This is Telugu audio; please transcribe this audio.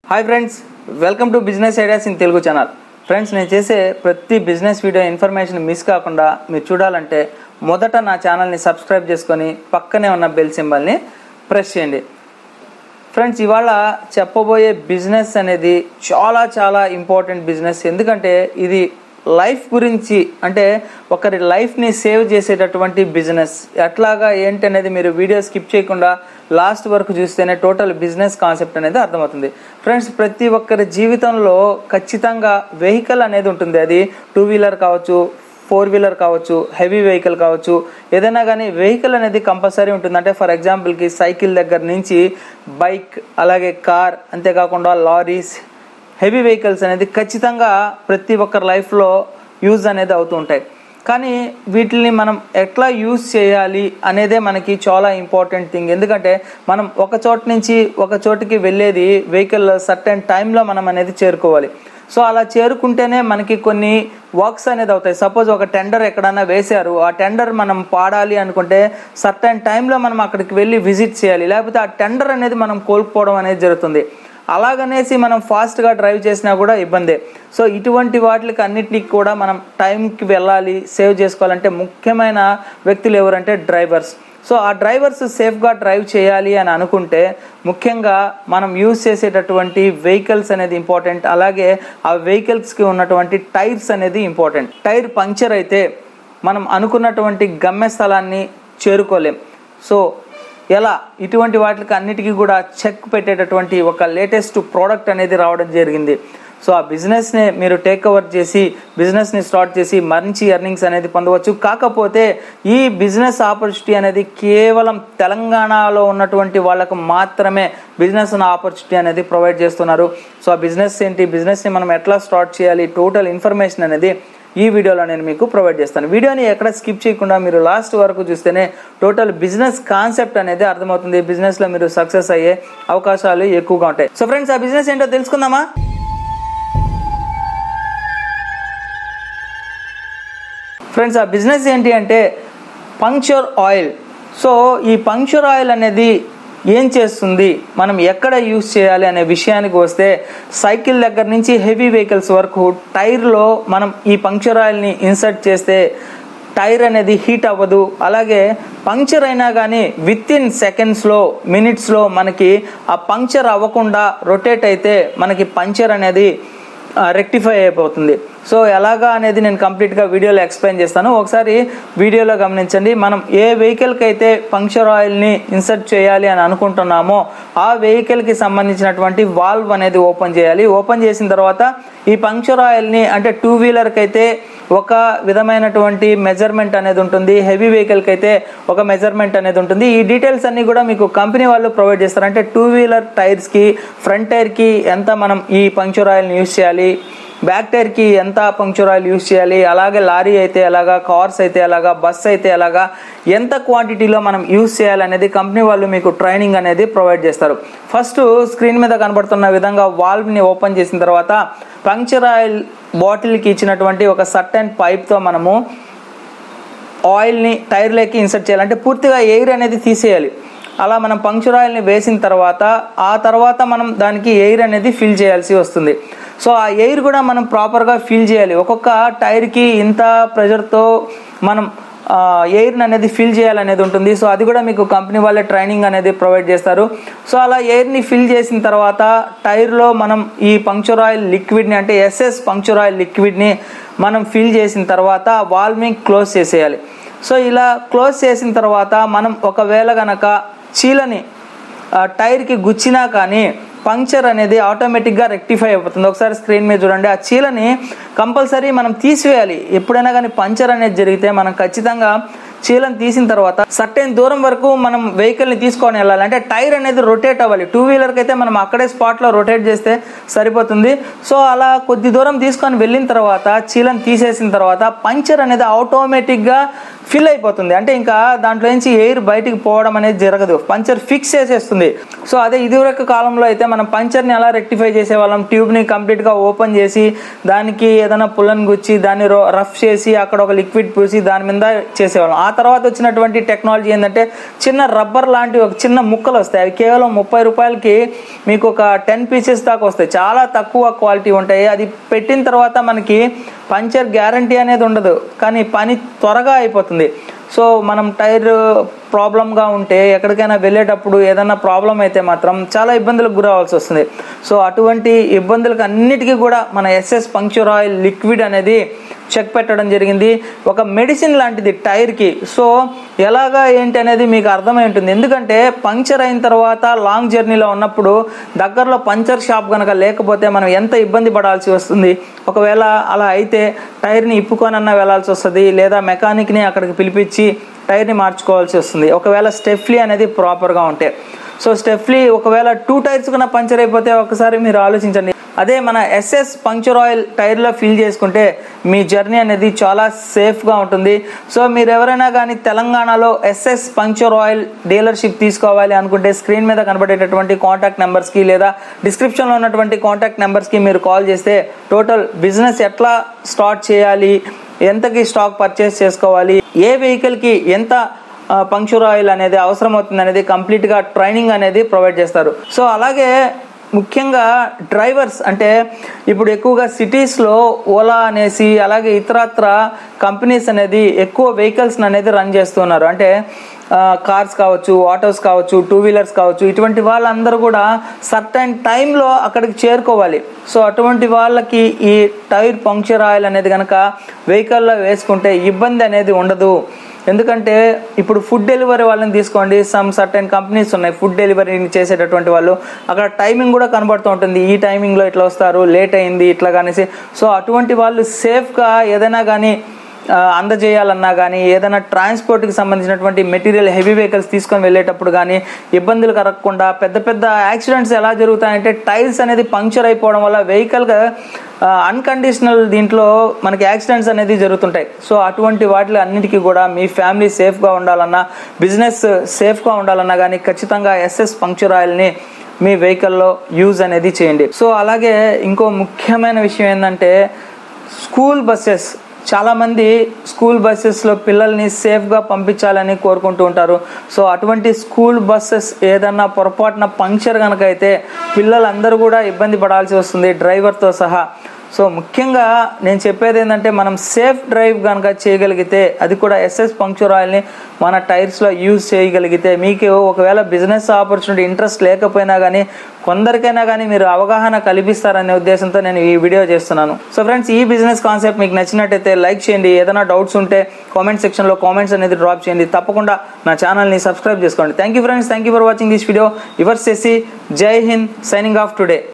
Hi friends, welcome to business ideas in Telugu channel. Friends, నేను చేసే ప్రతి బిజినెస్ వీడియో ఇన్ఫర్మేషన్ మిస్ కాకుండా మీరు చూడాలంటే మొదట నా ఛానల్ని సబ్స్క్రైబ్ చేసుకొని పక్కనే ఉన్న బెల్ సింబల్ని ప్రెస్ చేయండి. ఫ్రెండ్స్, ఇవాళ చెప్పబోయే బిజినెస్ అనేది చాలా ఇంపార్టెంట్ బిజినెస్. ఎందుకంటే ఇది లైఫ్ గురించి, అంటే ఒకరి లైఫ్ని సేవ్ చేసేటటువంటి బిజినెస్. ఎట్లాగా ఏంటి అనేది మీరు వీడియో స్కిప్ చేయకుండా లాస్ట్ వరకు చూస్తేనే టోటల్ బిజినెస్ కాన్సెప్ట్ అనేది అర్థమవుతుంది. ఫ్రెండ్స్, ప్రతి ఒక్కరి జీవితంలో ఖచ్చితంగా వెహికల్ అనేది ఉంటుంది. అది 2 వీలర్ కావచ్చు, 4 వీలర్ కావచ్చు, హెవీ వెహికల్ కావచ్చు, ఏదైనా కానీ వెహికల్ అనేది కంపల్సరీ ఉంటుంది. అంటే ఫర్ ఎగ్జాంపుల్కి సైకిల్ దగ్గర నుంచి బైక్, అలాగే కార్, అంతేకాకుండా లారీస్, హెవీ వెహికల్స్ అనేది ఖచ్చితంగా ప్రతి ఒక్కరి లైఫ్లో యూజ్ అనేది అవుతూ ఉంటాయి. కానీ వీటిని మనం ఎట్లా యూజ్ చేయాలి అనేదే మనకి చాలా ఇంపార్టెంట్ థింగ్. ఎందుకంటే మనం ఒక చోట నుంచి ఒక చోటికి వెళ్ళేది వెహికల్ సర్టెన్ టైంలో మనం అనేది చేరుకోవాలి. సో అలా చేరుకుంటేనే మనకి కొన్ని వర్క్స్ అనేది అవుతాయి. సపోజ్ ఒక టెండర్ ఎక్కడన్నా వేశారు, ఆ టెండర్ మనం పాడాలి అనుకుంటే సర్టెన్ టైంలో మనం అక్కడికి వెళ్ళి విజిట్ చేయాలి, లేకపోతే ఆ టెండర్ అనేది మనం కోల్పోవడం అనేది జరుగుతుంది. అలాగనేసి మనం ఫాస్ట్గా డ్రైవ్ చేసినా కూడా ఇబ్బందే. సో ఇటువంటి వాటికి అన్నిటికి కూడా మనం టైంకి వెళ్ళాలి, సేవ్ చేసుకోవాలంటే ముఖ్యమైన వ్యక్తులు ఎవరంటే డ్రైవర్స్. సో ఆ డ్రైవర్స్ సేఫ్గా డ్రైవ్ చేయాలి అని అనుకుంటే ముఖ్యంగా మనం యూజ్ చేసేటటువంటి వెహికల్స్ అనేది ఇంపార్టెంట్. అలాగే ఆ వెహికల్స్కి ఉన్నటువంటి టైర్స్ అనేది ఇంపార్టెంట్. టైర్ పంక్చర్ అయితే మనం అనుకున్నటువంటి గమ్యస్థలాన్ని చేరుకోలేం. సో ఎలా ఇటువంటి వాటికి అన్నిటికీ కూడా చెక్ పెట్టేటటువంటి ఒక లేటెస్ట్ ప్రోడక్ట్ అనేది రావడం జరిగింది. సో ఆ బిజినెస్ని మీరు టేక్ ఓవర్ చేసి బిజినెస్ని స్టార్ట్ చేసి మంచి ఎర్నింగ్స్ అనేది పొందవచ్చు. కాకపోతే ఈ బిజినెస్ ఆపర్చునిటీ అనేది కేవలం తెలంగాణలో ఉన్నటువంటి వాళ్ళకు మాత్రమే బిజినెస్ ఆపర్చునిటీ అనేది ప్రొవైడ్ చేస్తున్నారు. సో ఆ బిజినెస్ ఏంటి, బిజినెస్ని మనం ఎట్లా స్టార్ట్ చేయాలి, టోటల్ ఇన్ఫర్మేషన్ అనేది ఈ వీడియోలో నేను మీకు ప్రొవైడ్ చేస్తాను. వీడియోని ఎక్కడ స్కిప్ చేయకుండా మీరు లాస్ట్ వరకు చూస్తేనే టోటల్ బిజినెస్ కాన్సెప్ట్ అనేది అర్థమవుతుంది. బిజినెస్లో మీరు సక్సెస్ అయ్యే అవకాశాలు ఎక్కువగా ఉంటాయి. సో ఫ్రెండ్స్, ఆ బిజినెస్ ఏంటో తెలుసుకుందామా? ఫ్రెండ్స్, ఆ బిజినెస్ ఏంటి అంటే పంక్చర్ ఆయిల్. సో ఈ పంక్చర్ ఆయిల్ అనేది ఏం చేస్తుంది, మనం ఎక్కడ యూజ్ చేయాలి అనే విషయానికి వస్తే, సైకిల్ దగ్గర నుంచి హెవీ వెహికల్స్ వరకు టైర్లో మనం ఈ పంక్చర్ ఆయిల్ని ఇన్సర్ట్ చేస్తే టైర్ అనేది హీట్ అవ్వదు. అలాగే పంక్చర్ అయినా కానీ విత్ ఇన్ సెకండ్స్లో, మినిట్స్లో మనకి ఆ పంక్చర్ అవ్వకుండా రొటేట్ అయితే మనకి పంక్చర్ అనేది రెక్టిఫై అయిపోతుంది. సో ఎలాగా అనేది నేను కంప్లీట్గా వీడియోలో ఎక్స్ప్లెయిన్ చేస్తాను. ఒకసారి వీడియోలో గమనించండి. మనం ఏ వెహికల్కి అయితే పంక్చర్ ఆయిల్ని ఇన్సర్ట్ చేయాలి అని అనుకుంటున్నామో ఆ వెహికల్కి సంబంధించినటువంటి వాల్వ్ అనేది ఓపెన్ చేయాలి. ఓపెన్ చేసిన తర్వాత ఈ పంక్చర్ ఆయిల్ని, అంటే 2 వీలర్కి అయితే ఒక విధమైనటువంటి మెజర్మెంట్ అనేది ఉంటుంది, హెవీ వెహికల్కి అయితే ఒక మెజర్మెంట్ అనేది ఉంటుంది. ఈ డీటెయిల్స్ అన్ని కూడా మీకు కంపెనీ వాళ్ళు ప్రొవైడ్ చేస్తారు. అంటే 2 వీలర్ టైర్స్కి, ఫ్రంట్ టైర్కి ఎంత మనం ఈ పంక్చర్ ఆయిల్ని యూజ్ చేయాలి, బ్యాక్ టైర్కి ఎంత పంక్చర్ ఆయిల్ యూజ్ చేయాలి, అలాగే లారీ అయితే ఎలాగా, కార్స్ అయితే ఎలాగా, బస్ అయితే ఎలాగా, ఎంత క్వాంటిటీలో మనం యూజ్ చేయాలనేది కంపెనీ వాళ్ళు మీకు ట్రైనింగ్ అనేది ప్రొవైడ్ చేస్తారు. ఫస్ట్ స్క్రీన్ మీద కనబడుతున్న విధంగా వాల్వ్ని ఓపెన్ చేసిన తర్వాత పంక్చర్ ఆయిల్ బాటిల్కి ఇచ్చినటువంటి ఒక సర్టెన్ పైప్తో మనము ఆయిల్ని టైర్లోకి ఇన్సర్ట్ చేయాలి. అంటే పూర్తిగా ఎయిర్ అనేది తీసేయాలి. అలా మనం పంక్చర్ ఆయిల్ని వేసిన తర్వాత ఆ తర్వాత మనం దానికి ఎయిర్ అనేది ఫిల్ చేయాల్సి వస్తుంది. సో ఆ ఎయిర్ కూడా మనం ప్రాపర్గా ఫిల్ చేయాలి. ఒక్కొక్క టైర్కి ఇంత ప్రెషర్తో మనం ఎయిర్ని అనేది ఫిల్ చేయాలనేది ఉంటుంది. సో అది కూడా మీకు కంపెనీ వాళ్ళే ట్రైనింగ్ అనేది ప్రొవైడ్ చేస్తారు. సో అలా ఎయిర్ని ఫిల్ చేసిన తర్వాత టైర్లో మనం ఈ పంక్చర్ ఆయిల్ లిక్విడ్ని, అంటే ఎస్ఎస్ పంక్చర్ ఆయిల్ లిక్విడ్ని మనం ఫిల్ చేసిన తర్వాత వాల్వ్ని క్లోజ్ చేసేయాలి. సో ఇలా క్లోజ్ చేసిన తర్వాత మనం ఒకవేళ గనక చీలని టైర్కి గుచ్చినా కానీ పంక్చర్ అనేది ఆటోమేటిక్గా రెక్టిఫై అయిపోతుంది. ఒకసారి స్క్రీన్ మీద చూడండి. ఆ చీలని కంపల్సరీ మనం తీసివేయాలి. ఎప్పుడైనా కానీ పంక్చర్ అనేది జరిగితే మనం ఖచ్చితంగా చీలను తీసిన తర్వాత సర్టెన్ దూరం వరకు మనం వెహికల్ని తీసుకొని వెళ్ళాలి. అంటే టైర్ అనేది రొటేట్ అవ్వాలి. 2 వీలర్కి అయితే మనం అక్కడే స్పాట్లో రొటేట్ చేస్తే సరిపోతుంది. సో అలా కొద్ది దూరం తీసుకొని వెళ్ళిన తర్వాత చీలను తీసేసిన తర్వాత పంక్చర్ అనేది ఆటోమేటిక్గా ఫిల్ అయిపోతుంది. అంటే ఇంకా దాంట్లో నుంచి ఎయిర్ బయటికి పోవడం అనేది జరగదు, పంచర్ ఫిక్స్ చేసేస్తుంది. సో అదే ఇదివరకు కాలంలో అయితే మనం పంచర్ని ఎలా రెక్టిఫై చేసేవాళ్ళం, ట్యూబ్ని కంప్లీట్గా ఓపెన్ చేసి దానికి ఏదైనా పుల్లని గుచ్చి దాన్ని రఫ్ చేసి అక్కడ ఒక లిక్విడ్ పూసి దాని మీద చేసేవాళ్ళం. ఆ తర్వాత వచ్చినటువంటి టెక్నాలజీ ఏంటంటే చిన్న రబ్బర్ లాంటి ఒక చిన్న ముక్కలు వస్తాయి. అవి కేవలం 30 రూపాయలకి మీకు ఒక 10 పీసెస్ దాకా వస్తాయి. చాలా తక్కువ క్వాలిటీ ఉంటాయి. అది పెట్టిన తర్వాత మనకి పంచర్ గ్యారంటీ అనేది ఉండదు, కానీ పని త్వరగా అయిపోతుంది. సో మనం టైర్ ప్రాబ్లంగా ఉంటే ఎక్కడికైనా వెళ్ళేటప్పుడు ఏదైనా ప్రాబ్లం అయితే మాత్రం చాలా ఇబ్బందులకు గురవ్వాల్సి వస్తుంది. సో అటువంటి ఇబ్బందులకు అన్నిటికీ కూడా మన ఎస్ఎస్ పంక్చర్ ఆయిల్ లిక్విడ్ అనేది చెక్ పెట్టడం జరిగింది. ఒక మెడిసిన్ లాంటిది టైర్కి. సో ఎలాగా ఏంటి అనేది మీకు అర్థమై ఉంటుంది. ఎందుకంటే పంక్చర్ అయిన తర్వాత లాంగ్ జర్నీలో ఉన్నప్పుడు దగ్గరలో పంచర్ షాప్ కనుక లేకపోతే మనం ఎంత ఇబ్బంది పడాల్సి వస్తుంది. ఒకవేళ అలా అయితే టైర్ని ఇప్పుకొనన్నా వెళ్ళాల్సి వస్తుంది, లేదా మెకానిక్ని అక్కడికి పిలిపించి టైర్ని మార్చుకోవాల్సి వస్తుంది ఒకవేళ స్టెఫ్లీ అనేది ప్రాపర్గా ఉంటే. సో స్టెఫ్లీ ఒకవేళ 2 టైర్స్ కన్నా పంచర్ అయిపోతే ఒకసారి మీరు ఆలోచించండి. అదే మన ఎస్ఎస్ పంక్చర్ ఆయిల్ టైర్లో ఫిల్ చేసుకుంటే మీ జర్నీ అనేది చాలా సేఫ్గా ఉంటుంది. సో మీరు ఎవరైనా కానీ తెలంగాణలో ఎస్ఎస్ పంక్చర్ ఆయిల్ డీలర్షిప్ తీసుకోవాలి అనుకుంటే స్క్రీన్ మీద కనబడేటటువంటి కాంటాక్ట్ నెంబర్స్కి లేదా డిస్క్రిప్షన్లో ఉన్నటువంటి కాంటాక్ట్ నెంబర్స్కి మీరు కాల్ చేస్తే టోటల్ బిజినెస్ ఎట్లా స్టార్ట్ చేయాలి, ఎంతకి స్టాక్ పర్చేస్ చేసుకోవాలి, ఏ వెహికల్కి ఎంత పంక్చర్ ఆయిల్ అనేది అవసరం అవుతుంది అనేది కంప్లీట్గా ట్రైనింగ్ అనేది ప్రొవైడ్ చేస్తారు. సో అలాగే ముఖ్యంగా డ్రైవర్స్ అంటే ఇప్పుడు ఎక్కువగా సిటీస్లో ఓలా అనేసి అలాగే ఇతరత్ర కంపెనీస్ అనేది ఎక్కువ వెహికల్స్ అనేది రన్ చేస్తున్నారు. అంటే కార్స్ కావచ్చు, ఆటోస్ కావచ్చు, 2 వీలర్స్ కావచ్చు, ఇటువంటి వాళ్ళందరూ కూడా సర్టైన్ టైంలో అక్కడికి చేరుకోవాలి. సో అటువంటి వాళ్ళకి ఈ టైర్ పంక్చర్ ఆయిల్ అనేది కనుక వెహికల్లో వేసుకుంటే ఇబ్బంది అనేది ఉండదు. ఎందుకంటే ఇప్పుడు ఫుడ్ డెలివరీ వాళ్ళని తీసుకోండి, సర్టెన్ కంపెనీస్ ఉన్నాయి ఫుడ్ డెలివరీ చేసేటటువంటి వాళ్ళు. అక్కడ టైమింగ్ కూడా కనబడుతూ ఉంటుంది, ఈ టైమింగ్లో ఇట్లా వస్తారు, లేట్ అయింది ఇట్లా కానేసి. సో అటువంటి వాళ్ళు సేఫ్గా ఏదైనా కానీ అందజేయాలన్నా కానీ ఏదైనా ట్రాన్స్పోర్ట్కి సంబంధించినటువంటి మెటీరియల్ హెవీ వెహికల్స్ తీసుకొని వెళ్ళేటప్పుడు కానీ ఇబ్బందులు కలగకుండా పెద్ద పెద్ద యాక్సిడెంట్స్ ఎలా జరుగుతాయంటే టైర్స్ అనేది పంక్చర్ అయిపోవడం వల్ల వెహికల్గా అన్కండిషనల్ దీంట్లో మనకి యాక్సిడెంట్స్ అనేది జరుగుతుంటాయి. సో అటువంటి వాటిలో అన్నిటికీ కూడా మీ ఫ్యామిలీ సేఫ్గా ఉండాలన్నా, బిజినెస్ సేఫ్గా ఉండాలన్నా కానీ ఖచ్చితంగా ఎస్ఎస్ పంక్చర్ ఆయిల్ని మీ వెహికల్లో యూజ్ అనేది చేయండి. సో అలాగే ఇంకో ముఖ్యమైన విషయం ఏంటంటే స్కూల్ బస్సెస్. చాలామంది స్కూల్ బస్సెస్లో పిల్లల్ని సేఫ్గా పంపించాలని కోరుకుంటూ ఉంటారు. సో అటువంటి స్కూల్ బస్సెస్ ఏదన్నా పొరపాటున పంక్చర్ కనుక అయితే పిల్లలందరూ కూడా ఇబ్బంది పడాల్సి వస్తుంది, డ్రైవర్తో సహా. సో ముఖ్యంగా నేను చెప్పేది ఏంటంటే మనం సేఫ్ డ్రైవ్ కనుక చేయగలిగితే, అది కూడా ఎస్ఎస్ పంక్చర్ ఆయిల్ని మన టైర్స్లో యూజ్ చేయగలిగితే మీకు ఒకవేళ బిజినెస్ ఆపర్చునిటీ ఇంట్రెస్ట్ లేకపోయినా కానీ కొందరికైనా కానీ మీరు అవగాహన కల్పిస్తారనే ఉద్దేశంతో నేను ఈ వీడియో చేస్తున్నాను. సో ఫ్రెండ్స్, ఈ బిజినెస్ కాన్సెప్ట్ మీకు నచ్చినట్టయితే లైక్ చేయండి. ఏదైనా డౌట్స్ ఉంటే కామెంట్ సెక్షన్లో కామెంట్స్ అనేది డ్రాప్ చేయండి. తప్పకుండా నా ఛానల్ని సబ్స్క్రైబ్ చేసుకోండి. Thank you friends, thank you for watching this video. యువర్స్ చేసి జై హింద్, సైనింగ్ ఆఫ్ టుడే.